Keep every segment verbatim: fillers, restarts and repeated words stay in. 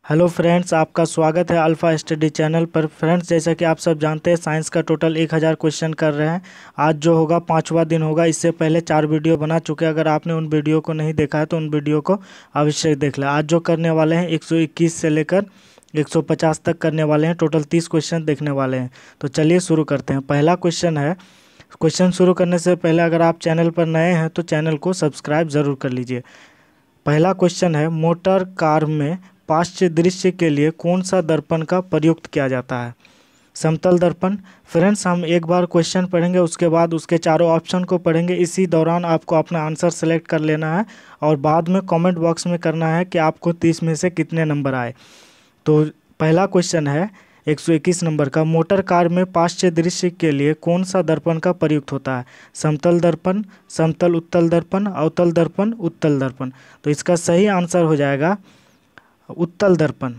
Hello friends, आपका स्वागत है अल्फ़ा स्टडी चैनल पर। फ्रेंड्स, जैसा कि आप सब जानते हैं, साइंस का टोटल एक हज़ार क्वेश्चन कर रहे हैं। आज जो होगा पांचवा दिन होगा। इससे पहले चार वीडियो बना चुके हैं। अगर आपने उन वीडियो को नहीं देखा है तो उन वीडियो को अवश्य देख लें। आज जो करने वाले हैं एक सौ इक्कीस से लेकर एक सौ पचास तक करने वाले हैं। टोटल तीस क्वेश्चन देखने वाले हैं। तो चलिए शुरू करते हैं। पहला क्वेश्चन है। क्वेश्चन शुरू करने से पहले अगर आप चैनल पर नए हैं तो चैनल को सब्सक्राइब ज़रूर कर लीजिए। पहला क्वेश्चन है, मोटर कार में पार्श्व दृश्य के लिए कौन सा दर्पण का प्रयुक्त किया जाता है? समतल दर्पण। फ्रेंड्स, हम एक बार क्वेश्चन पढ़ेंगे, उसके बाद उसके चारों ऑप्शन को पढ़ेंगे। इसी दौरान आपको अपना आंसर सेलेक्ट कर लेना है और बाद में कमेंट बॉक्स में करना है कि आपको तीस में से कितने नंबर आए। तो पहला क्वेश्चन है एक सौ इक्कीस नंबर का, मोटर कार में पार्श्व दृश्य के लिए कौन सा दर्पण का प्रयुक्त होता है? समतल दर्पण, समतल उत्तल दर्पण, अवतल दर्पण, उत्तल दर्पण। तो इसका सही आंसर हो जाएगा उत्तल दर्पण।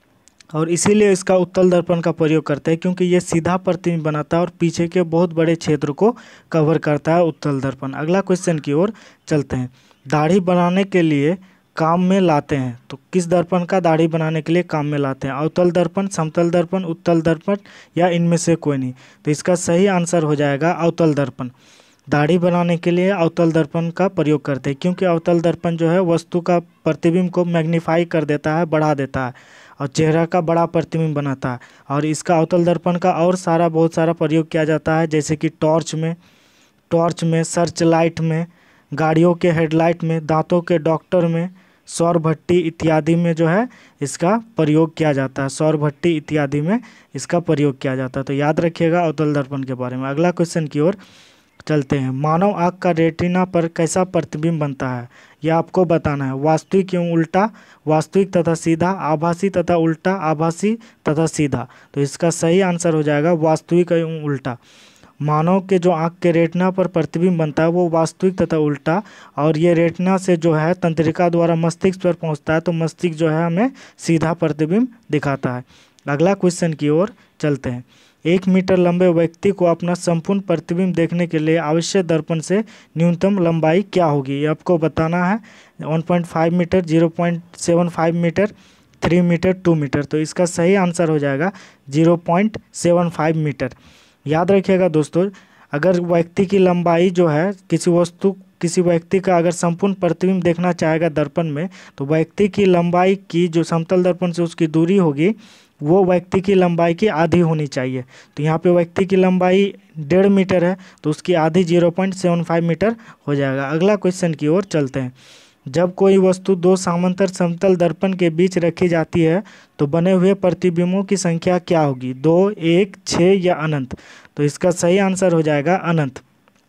और इसीलिए इसका उत्तल दर्पण का प्रयोग करते हैं क्योंकि ये सीधा प्रतिबिंब बनाता है और पीछे के बहुत बड़े क्षेत्र को कवर करता है उत्तल दर्पण। अगला क्वेश्चन की ओर चलते हैं। दाढ़ी बनाने के लिए काम में लाते हैं, तो किस दर्पण का दाढ़ी बनाने के लिए काम में लाते हैं? अवतल दर्पण, समतल दर्पण, उत्तल दर्पण या इनमें से कोई नहीं? तो इसका सही आंसर हो जाएगा अवतल दर्पण। दाढ़ी बनाने के लिए अवतल दर्पण का प्रयोग करते हैं क्योंकि अवतल दर्पण जो है वस्तु का प्रतिबिंब को मैग्नीफाई कर देता है, बढ़ा देता है और चेहरा का बड़ा प्रतिबिंब बनाता है। और इसका अवतल दर्पण का और सारा बहुत सारा प्रयोग किया जाता है, जैसे कि टॉर्च में टॉर्च में सर्च लाइट में, गाड़ियों के हेडलाइट में, दांतों के डॉक्टर में, सौर भट्टी इत्यादि में जो है इसका प्रयोग किया जाता है। सौर भट्टी इत्यादि में इसका प्रयोग किया जाता है। तो याद रखिएगा अवतल दर्पण के बारे में। अगला क्वेश्चन की ओर चलते हैं। मानव आँख का रेटिना पर कैसा प्रतिबिंब बनता है, यह आपको बताना है। वास्तविक एवं उल्टा, वास्तविक तथा सीधा, आभासी तथा उल्टा, आभासी तथा सीधा। तो इसका सही आंसर हो जाएगा वास्तविक एवं उल्टा। मानव के जो आँख के रेटिना पर प्रतिबिंब बनता है वो वास्तविक तथा उल्टा, और ये रेटिना से जो है तंत्रिका द्वारा मस्तिष्क पर पहुँचता है तो मस्तिष्क जो है हमें सीधा प्रतिबिंब दिखाता है। अगला क्वेश्चन की ओर चलते हैं। एक मीटर लंबे व्यक्ति को अपना संपूर्ण प्रतिबिंब देखने के लिए आवश्यक दर्पण से न्यूनतम लंबाई क्या होगी, ये आपको बताना है। One point five metre, zero point seven five metre, three metre, two metre. तो इसका सही आंसर हो जाएगा zero point seven five metre. याद रखिएगा दोस्तों, अगर व्यक्ति की लंबाई जो है किसी वस्तु किसी व्यक्ति का अगर संपूर्ण प्रतिबिंब देखना चाहेगा दर्पण में, तो व्यक्ति की लंबाई की जो समतल दर्पण से उसकी दूरी होगी वो व्यक्ति की लंबाई की आधी होनी चाहिए। तो यहाँ पे व्यक्ति की लंबाई डेढ़ मीटर है तो उसकी आधी zero point seven five metre हो जाएगा। अगला क्वेश्चन की ओर चलते हैं। जब कोई वस्तु दो समांतर समतल दर्पण के बीच रखी जाती है तो बने हुए प्रतिबिंबों की संख्या क्या होगी? दो, एक, छः या अनंत? तो इसका सही आंसर हो जाएगा अनंत,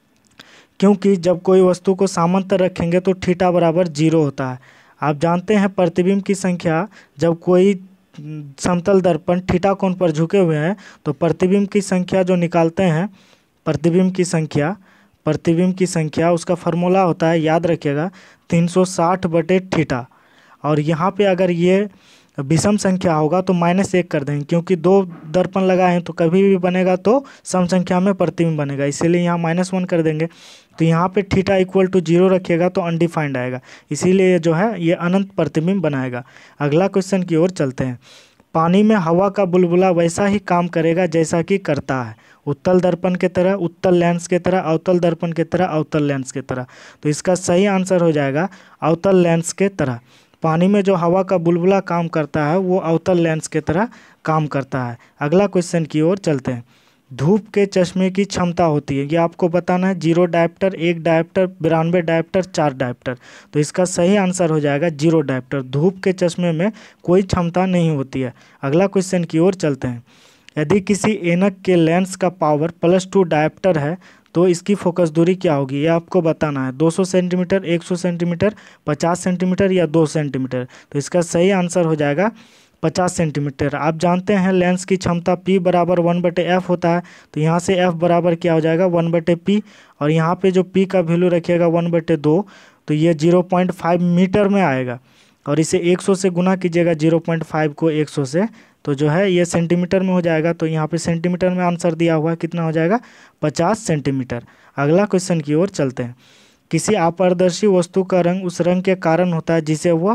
क्योंकि जब कोई वस्तु को समांतर रखेंगे तो थीटा बराबर जीरो होता है। आप जानते हैं प्रतिबिंब की संख्या, जब कोई समतल दर्पण थीटा कोण पर झुके हुए हैं तो प्रतिबिंब की संख्या जो निकालते हैं, प्रतिबिंब की संख्या प्रतिबिंब की संख्या उसका फार्मूला होता है, याद रखिएगा, तीन सौ साठ बटे थीटा। और यहाँ पे अगर ये विषम संख्या होगा तो माइनस एक कर देंगे, क्योंकि दो दर्पण लगाए हैं तो कभी भी बनेगा तो सम संख्या में प्रतिबिंब बनेगा, इसीलिए यहाँ माइनस वन कर देंगे। तो यहाँ पे थीटा इक्वल टू जीरो रखिएगा तो अनडिफाइंड आएगा, इसीलिए जो है ये अनंत प्रतिबिंब बनाएगा। अगला क्वेश्चन की ओर चलते हैं। पानी में हवा का बुलबुला वैसा ही काम करेगा जैसा कि करता है, उत्तल दर्पण के तरह, उत्तल लेंस के तरह, अवतल दर्पण के तरह, अवतल लेंस के तरह। तो इसका सही आंसर हो जाएगा अवतल लेंस के तरह। पानी में जो हवा का बुलबुला काम करता है वो अवतल लेंस के तरह काम करता है। अगला क्वेश्चन की ओर चलते हैं। धूप के चश्मे की क्षमता होती है, ये आपको बताना है। जीरो डायप्टर, एक डायप्टर, बिरानवे डायप्टर, चार डायप्टर। तो इसका सही आंसर हो जाएगा जीरो डायप्टर। धूप के चश्मे में कोई क्षमता नहीं होती है। अगला क्वेश्चन की ओर चलते हैं। यदि किसी ऐनक के लेंस का पावर प्लस टू डायप्टर है तो इसकी फोकस दूरी क्या होगी, ये आपको बताना है। दो सौ सेंटीमीटर, एक सौ सेंटीमीटर, पचास सेंटीमीटर या दो सेंटीमीटर। तो इसका सही आंसर हो जाएगा पचास सेंटीमीटर। आप जानते हैं लेंस की क्षमता P बराबर वन बटे एफ होता है, तो यहाँ से F बराबर क्या हो जाएगा, वन बटे पी। और यहाँ पे जो P का वैल्यू रखिएगा वन बटे दो, तो ये जीरो पॉइंट फाइव मीटर में आएगा। और इसे एक सौ से गुना कीजिएगा, जीरो पॉइंट फाइव को एक सौ से, तो जो है ये सेंटीमीटर में हो जाएगा। तो यहाँ पे सेंटीमीटर में आंसर दिया हुआ है, कितना हो जाएगा, पचास सेंटीमीटर। अगला क्वेश्चन की ओर चलते हैं। किसी अपारदर्शी वस्तु का रंग उस रंग के कारण होता है जिसे वह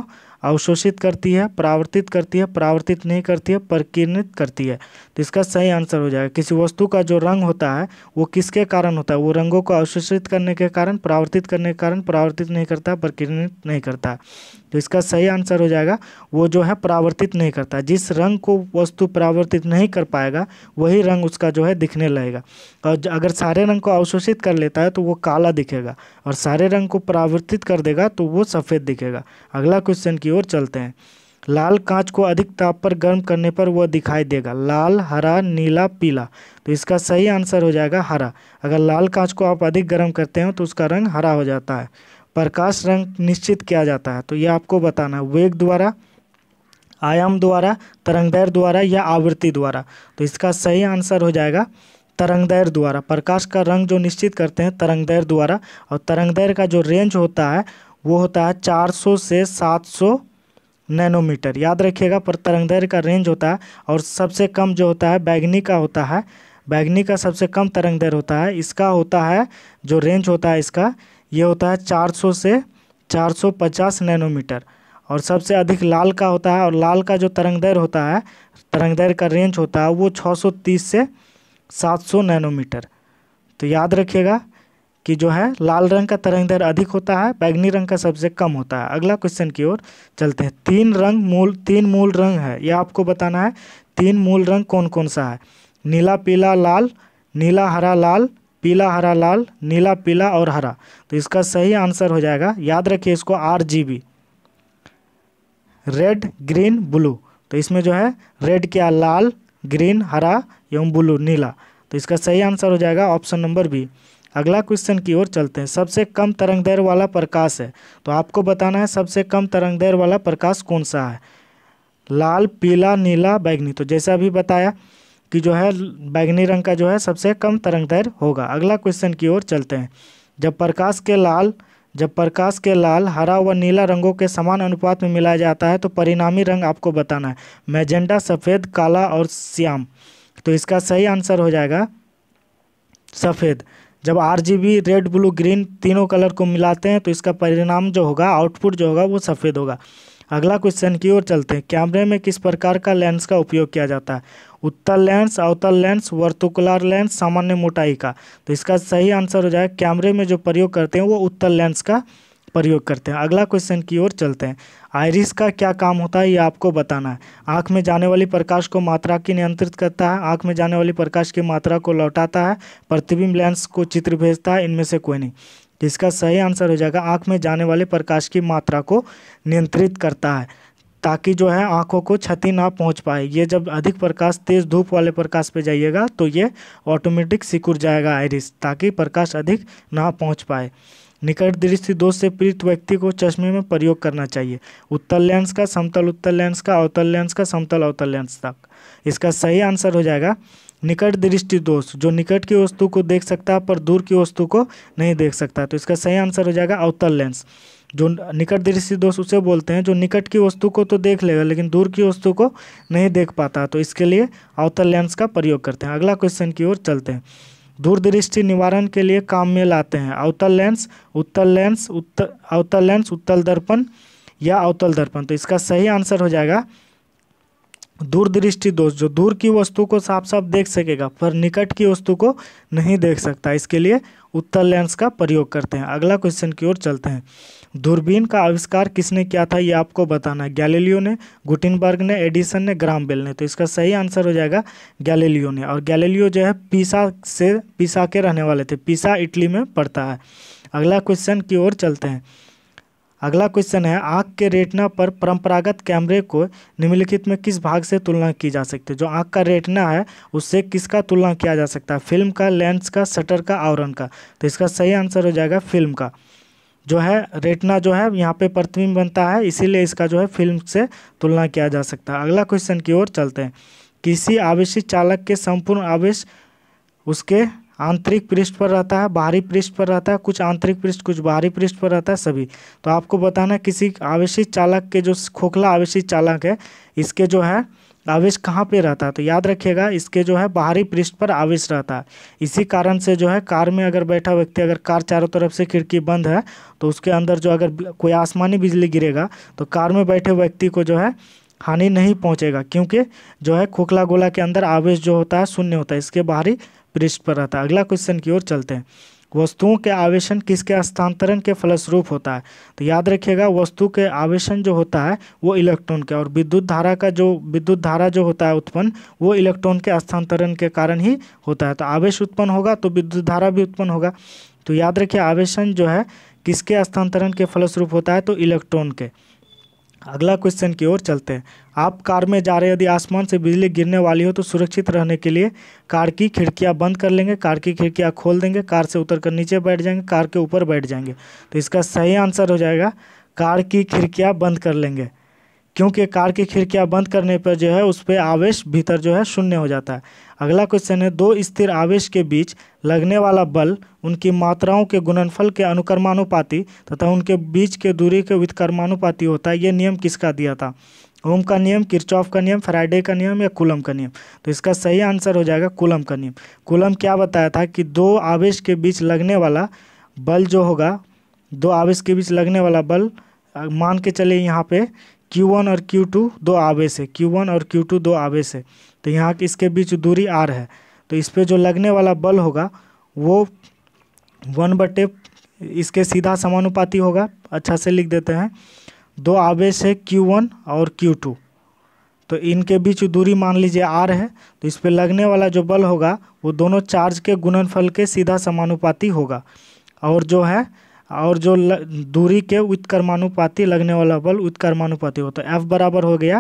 अवशोषित करती है, परावर्तित करती है, परावर्तित नहीं करती है, परिकीर्णित करती है। तो इसका सही आंसर हो जाएगा किसी वस्तु का जो रंग होता है वो किसके कारण होता है, वो रंगों को अवशोषित करने के कारण, परावर्तित करने के कारण, परावर्तित नहीं करता, परिकीर्णित नहीं करता। तो इसका सही आंसर हो जाएगा वो जो है परावर्तित नहीं करता। जिस रंग को वस्तु परावर्तित नहीं कर पाएगा वही रंग उसका जो है दिखने लगेगा। और अगर सारे रंग को अवशोषित कर लेता है तो वो काला दिखेगा, और सारे रंग को परावर्तित कर देगा तो वो सफ़ेद दिखेगा। अगला क्वेश्चन की ओर चलते हैं। लाल कांच को अधिक ताप पर गर्म करने पर वह दिखाई देगा। लाल, हरा, नीला, पीला। तो इसका सही आंसर हो जाएगा हरा। अगर लाल कांच को आप अधिक गर्म करते हैं तो उसका रंग हरा हो जाता है। प्रकाश रंग निश्चित किया जाता है, तो यह आपको बताना है वेग द्वारा, आयाम द्वारा, तरंगदैर्घ्य द्वारा या आवृत्ति द्वारा। तो इसका सही आंसर हो जाएगा तरंगदैर्घ्य द्वारा। प्रकाश का रंग जो निश्चित करते हैं तरंगदैर्घ्य द्वारा, और तरंगदैर्घ्य का जो रेंज होता है वो होता है चार सौ से सात सौ नैनोमीटर। याद रखिएगा, पर तरंगदैर्घ्य का रेंज होता है, और सबसे कम जो होता है बैगनी का होता है। बैगनी का सबसे कम तरंगदैर्घ्य होता है। इसका होता है जो रेंज होता है इसका, ये होता है चार सौ से चार सौ पचास नैनोमीटर। और सबसे अधिक लाल का होता है, और लाल का जो तरंगदैर्घ्य होता है, तरंगदैर्घ्य का रेंज होता है वो छः सौ तीस से सात सौ नैनोमीटर। तो याद रखिएगा कि जो है लाल रंग का तरंगदैर्घ्य अधिक होता है, बैगनी रंग का सबसे कम होता है। अगला क्वेश्चन की ओर चलते हैं। तीन रंग मूल तीन मूल रंग है, ये आपको बताना है तीन मूल रंग कौन कौन सा है। नीला, पीला, लाल, नीला, हरा, लाल, पीला, हरा, लाल, नीला, पीला और हरा। तो इसका सही आंसर हो जाएगा, याद रखिए इसको, R G B, red, green, blue. तो इसमें जो है रेड क्या, लाल, ग्रीन, हरा एवं ब्लू, नीला। तो इसका सही आंसर हो जाएगा ऑप्शन नंबर बी। अगला क्वेश्चन की ओर चलते हैं। सबसे कम तरंगदैर्घ्य वाला प्रकाश है, तो आपको बताना है सबसे कम तरंगदैर्घ्य वाला प्रकाश कौन सा है। लाल, पीला, नीला, बैगनी। तो जैसा अभी बताया कि जो है बैगनी रंग का जो है सबसे कम तरंगदैर्घ्य होगा। अगला क्वेश्चन की ओर चलते हैं। जब प्रकाश के लाल जब प्रकाश के लाल, हरा व नीला रंगों के समान अनुपात में मिलाया जाता है तो परिणामी रंग आपको बताना है। मैजेंटा, सफ़ेद, काला और श्याम। तो इसका सही आंसर हो जाएगा सफ़ेद। जब आरजीबी, रेड, ब्लू, ग्रीन तीनों कलर को मिलाते हैं तो इसका परिणाम जो होगा, आउटपुट जो होगा वो सफ़ेद होगा। अगला क्वेश्चन की ओर चलते हैं। कैमरे में किस प्रकार का लेंस का उपयोग किया जाता है। उत्तल लेंस, अवतल लेंस, वर्तुकुलर लेंस, सामान्य मोटाई का। तो इसका सही आंसर हो जाएगा कैमरे में जो प्रयोग करते हैं वो उत्तल लेंस का प्रयोग करते हैं। अगला क्वेश्चन की ओर चलते हैं। आइरिस का क्या काम होता है ये आपको बताना है। आँख में जाने वाली प्रकाश को मात्रा की नियंत्रित करता है, आँख में जाने वाली प्रकाश की मात्रा को लौटाता है, प्रतिबिंब लेंस को चित्र भेजता है, इनमें से कोई नहीं। इसका सही आंसर हो जाएगा आँख में जाने वाले प्रकाश की मात्रा को नियंत्रित करता है, ताकि जो है आँखों को क्षति ना पहुंच पाए। ये जब अधिक प्रकाश, तेज धूप वाले प्रकाश पे जाइएगा तो ये ऑटोमेटिक सिकुड़ जाएगा आइरिस, ताकि प्रकाश अधिक ना पहुंच पाए। निकट दृष्टि दोष से पीड़ित व्यक्ति को चश्मे में प्रयोग करना चाहिए। उत्तल लेंस का, समतल उत्तल लेंस का, अवतल लेंस का, समतल अवतल लेंस तक। इसका सही आंसर हो जाएगा निकट दृष्टि दोष, जो निकट की वस्तु को देख सकता है पर दूर की वस्तु को नहीं देख सकता। तो इसका सही आंसर हो जाएगा अवतल लेंस। जो निकट दृष्टि दोष उसे बोलते हैं जो निकट की वस्तु को तो देख लेगा लेकिन दूर की वस्तु को नहीं देख पाता, तो इसके लिए अवतल लेंस का प्रयोग करते हैं। अगला क्वेश्चन की ओर चलते हैं। दूरदृष्टि निवारण के लिए काम में लाते हैं अवतल लेंस, उत्तल लेंस, उत्तल अवतल लेंस, उत्तल दर्पण या अवतल दर्पण। तो इसका सही आंसर हो जाएगा दूरदृष्टि दोष, जो दूर की वस्तु को साफ साफ देख सकेगा पर निकट की वस्तु को नहीं देख सकता, इसके लिए उत्तल लेंस का प्रयोग करते हैं। अगला क्वेश्चन की ओर चलते हैं। दूरबीन का आविष्कार किसने किया था ये आपको बताना है। गैलीलियो ने, गुटेनबर्ग ने, एडिसन ने, ग्राम बेल ने। तो इसका सही आंसर हो जाएगा गैलीलियो ने। और गैलीलियो जो है पीसा से पीसा के रहने वाले थे, पीसा इटली में पड़ता है। अगला क्वेश्चन की ओर चलते हैं। अगला क्वेश्चन है आँख के रेटिना पर परंपरागत कैमरे को निम्नलिखित में किस भाग से तुलना की जा सकती है। जो आँख का रेटिना है उससे किसका तुलना किया जा सकता है। फिल्म का, लेंस का, शटर का, आवरण का। तो इसका सही आंसर हो जाएगा फिल्म का। जो है रेटिना जो है यहाँ पे प्रतिबिंब बनता है, इसीलिए इसका जो है फिल्म से तुलना किया जा सकता है। अगला क्वेश्चन की ओर चलते हैं। किसी आवेशित चालक के संपूर्ण आवेश उसके आंतरिक पृष्ठ पर रहता है, बाहरी पृष्ठ पर रहता है, कुछ आंतरिक पृष्ठ, कुछ बाहरी पृष्ठ पर रहता है, सभी। तो आपको बताना है किसी आवेशित चालक के, जो खोखला आवेशित चालक है, इसके जो है आवेश कहाँ पे रहता है, तो याद रखिएगा इसके जो है बाहरी पृष्ठ पर आवेश रहता है। इसी कारण से जो है कार में अगर बैठा व्यक्ति, अगर कार चारों तरफ से खिड़की बंद है तो उसके अंदर जो अगर कोई आसमानी बिजली गिरेगा तो कार में बैठे व्यक्ति को जो है हानि नहीं पहुंचेगा, क्योंकि जो है खोखला गोला के अंदर आवेश जो होता है शून्य होता है, इसके बाहरी पृष्ठ पर रहता है। अगला क्वेश्चन की ओर चलते हैं। वस्तुओं के आवेशन किसके हस्तांतरण के फलस्वरूप होता है, तो याद रखिएगा वस्तु के आवेशन जो होता है वो इलेक्ट्रॉन के, और विद्युत धारा का जो विद्युत धारा जो होता है उत्पन्न वो इलेक्ट्रॉन के हस्तांतरण के कारण ही होता है। तो आवेश उत्पन्न होगा तो विद्युत धारा भी उत्पन्न होगा। तो याद रखिए आवेशन जो है किसके हस्तांतरण के फलस्वरूप होता है, तो इलेक्ट्रॉन के। अगला क्वेश्चन की ओर चलते हैं। आप कार में जा रहे, यदि आसमान से बिजली गिरने वाली हो तो सुरक्षित रहने के लिए कार की खिड़कियां बंद कर लेंगे, कार की खिड़कियां खोल देंगे, कार से उतरकर नीचे बैठ जाएंगे, कार के ऊपर बैठ जाएंगे। तो इसका सही आंसर हो जाएगा कार की खिड़कियां बंद कर लेंगे, क्योंकि कार की खिड़कियां बंद करने पर जो है उस पर आवेश भीतर जो है शून्य हो जाता है। अगला क्वेश्चन है, दो स्थिर आवेश के बीच लगने वाला बल उनकी मात्राओं के गुणनफल के अनुक्रमानुपाती तथा उनके बीच के दूरी के व्युत्क्रमानुपाती होता है। ये नियम किसका दिया था? ओम का नियम, किरचॉफ का नियम, फैराडे का नियम या कूलम का नियम? तो इसका सही आंसर हो जाएगा कूलम का नियम। कूलम क्या बताया था कि दो आवेश के बीच लगने वाला बल जो होगा, दो आवेश के बीच लगने वाला बल, मान के चले यहाँ पे क्यू वन और क्यू टू दो आवेश है, क्यू वन और क्यू टू दो आवेश है, तो यहाँ की इसके बीच दूरी आर है, तो इस पे जो लगने वाला बल होगा वो वन बटे इसके सीधा समानुपाती होगा। अच्छा से लिख देते हैं, दो आवेश है क्यू वन और क्यू टू, तो इनके बीच दूरी मान लीजिए आर है, तो इस पे लगने वाला जो बल होगा वो दोनों चार्ज के गुणनफल के सीधा समानुपाती होगा, और जो है और जो दूरी के व्युत्क्रमानुपाती लगने वाला बल व्युत्क्रमानुपाती होता है। एफ बराबर हो गया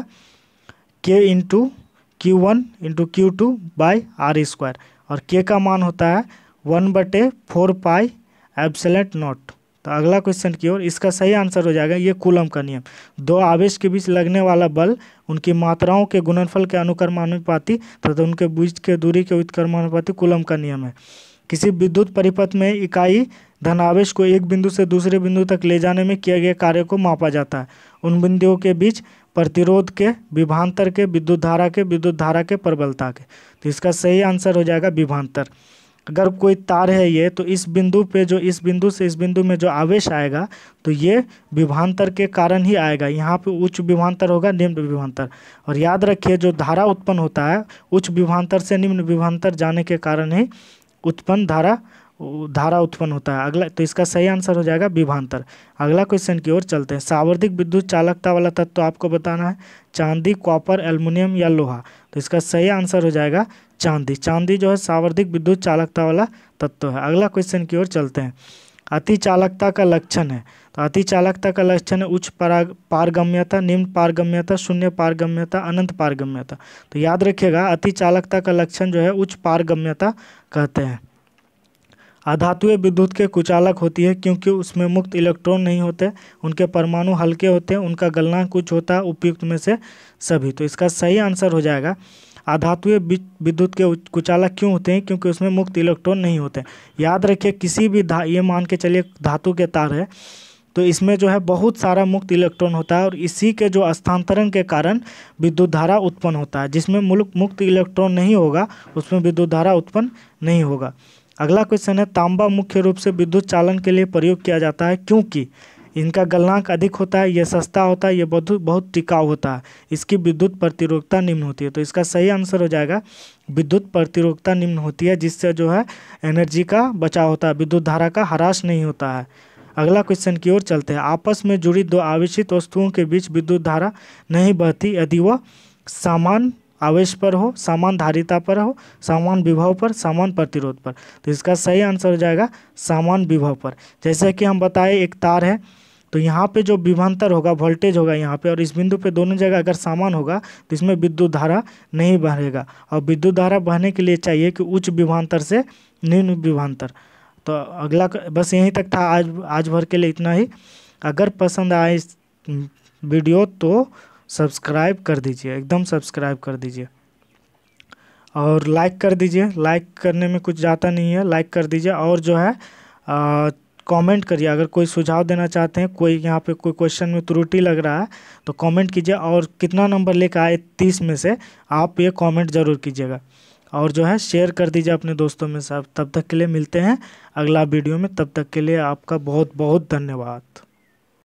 K into Q one into Q two by R square, और के का मान होता है वन बटे फोर पाई एप्सिलॉन नॉट। तो अगला क्वेश्चन की ओर, इसका सही आंसर हो जाएगा ये कूलम का नियम। दो आवेश के बीच लगने वाला बल उनकी मात्राओं के गुणनफल के अनुक्रमानुपाती तथा उनके बीच के दूरी के व्युत्क्रमानुपाती कूलम का नियम है। किसी विद्युत परिपथ में इकाई धनावेश को एक बिंदु से दूसरे बिंदु तक ले जाने में किए गए कार्य को मापा जाता है। उन बिंदुओं के बीच प्रतिरोध के, विभवांतर के, विद्युत धारा के, विद्युत धारा के, प्रबलता के। तो इसका सही आंसर हो जाएगा विभवांतर। अगर कोई तार है ये, तो इस बिंदु पे जो इस बिंदु से इस बिंदु में जो आवेश आएगा तो ये विभवांतर के कारण ही आएगा। यहाँ पे उच्च विभवांतर होगा, निम्न विभवांतर। और याद रखिए जो धारा उत्पन्न होता है उच्च विभवांतर से निम्न विभवांतर जाने के कारण ही उत्पन्न धारा धारा उत्पन्न होता है। अगला, तो इसका सही आंसर हो जाएगा विभवांतर। अगला क्वेश्चन की ओर चलते हैं। सावर्धिक विद्युत चालकता वाला तत्व तो आपको बताना है, चांदी, कॉपर, एल्युमिनियम या लोहा? तो इसका सही आंसर हो जाएगा चांदी। चांदी जो है सावर्धिक विद्युत चालकता वाला तत्व है। अगला क्वेश्चन की ओर चलते हैं। अति चालकता का लक्षण है, तो अति चालकता का लक्षण है उच्च पारगम्यता, निम्न पारगम्यता, शून्य पारगम्यता, अनंत पारगम्यता। तो याद रखिएगा अति चालकता का लक्षण जो है उच्च पारगम्यता कहते हैं। अधातुएं विद्युत के कुचालक होती है क्योंकि उसमें मुक्त इलेक्ट्रॉन नहीं होते, उनके परमाणु हल्के होते हैं, उनका गलनांक उच्च होता है, उपयुक्त में से सभी। तो इसका सही आंसर हो जाएगा अधातुएं विद्युत के कुचालक क्यों होते हैं? क्योंकि उसमें मुक्त इलेक्ट्रॉन नहीं होते। याद रखिए किसी भी धा ये मान के चलिए धातु के तार है, तो इसमें जो है बहुत सारा मुक्त इलेक्ट्रॉन होता है, और इसी के जो स्थानांतरण के कारण विद्युत धारा उत्पन्न होता है। जिसमें मुक्त इलेक्ट्रॉन नहीं होगा उसमें विद्युत धारा उत्पन्न नहीं होगा। अगला क्वेश्चन है, तांबा मुख्य रूप से विद्युत चालन के लिए प्रयोग किया जाता है क्योंकि इनका गलनांक अधिक होता है, यह सस्ता होता है, यह बहुत बहुत टिकाऊ होता है, इसकी विद्युत प्रतिरोधकता निम्न होती है। तो इसका सही आंसर हो जाएगा विद्युत प्रतिरोधकता निम्न होती है, जिससे जो है एनर्जी का बचाव होता है, विद्युत धारा का ह्रास नहीं होता है। अगला क्वेश्चन की ओर चलते हैं। आपस में जुड़ी दो आवेशित वस्तुओं के बीच विद्युत धारा नहीं बहती यदि वह समान आवेश पर हो, समान धारिता पर हो, समान विभव पर, समान प्रतिरोध पर। तो इसका सही आंसर हो जाएगा समान विभव पर। जैसे कि हम बताए एक तार है, तो यहाँ पे जो विभवांतर होगा, वोल्टेज होगा यहाँ पे, और इस बिंदु पे दोनों जगह अगर समान होगा तो इसमें विद्युत धारा नहीं बहेगा, और विद्युत धारा बहने के लिए चाहिए कि उच्च विभवांतर से निम्न विभवांतर। तो अगला बस यहीं तक था आज आज भर के लिए इतना ही। अगर पसंद आए इस वीडियो तो सब्सक्राइब कर दीजिए, एकदम सब्सक्राइब कर दीजिए, और लाइक कर दीजिए। लाइक करने में कुछ जाता नहीं है, लाइक कर दीजिए। और जो है कमेंट करिए। अगर कोई सुझाव देना चाहते हैं, कोई यहाँ पे कोई क्वेश्चन में त्रुटि लग रहा है तो कमेंट कीजिए, और कितना नंबर लेकर आए तीस में से आप ये कमेंट ज़रूर कीजिएगा, और जो है शेयर कर दीजिए अपने दोस्तों में सब। तब तक के लिए मिलते हैं अगला वीडियो में, तब तक के लिए आपका बहुत बहुत धन्यवाद।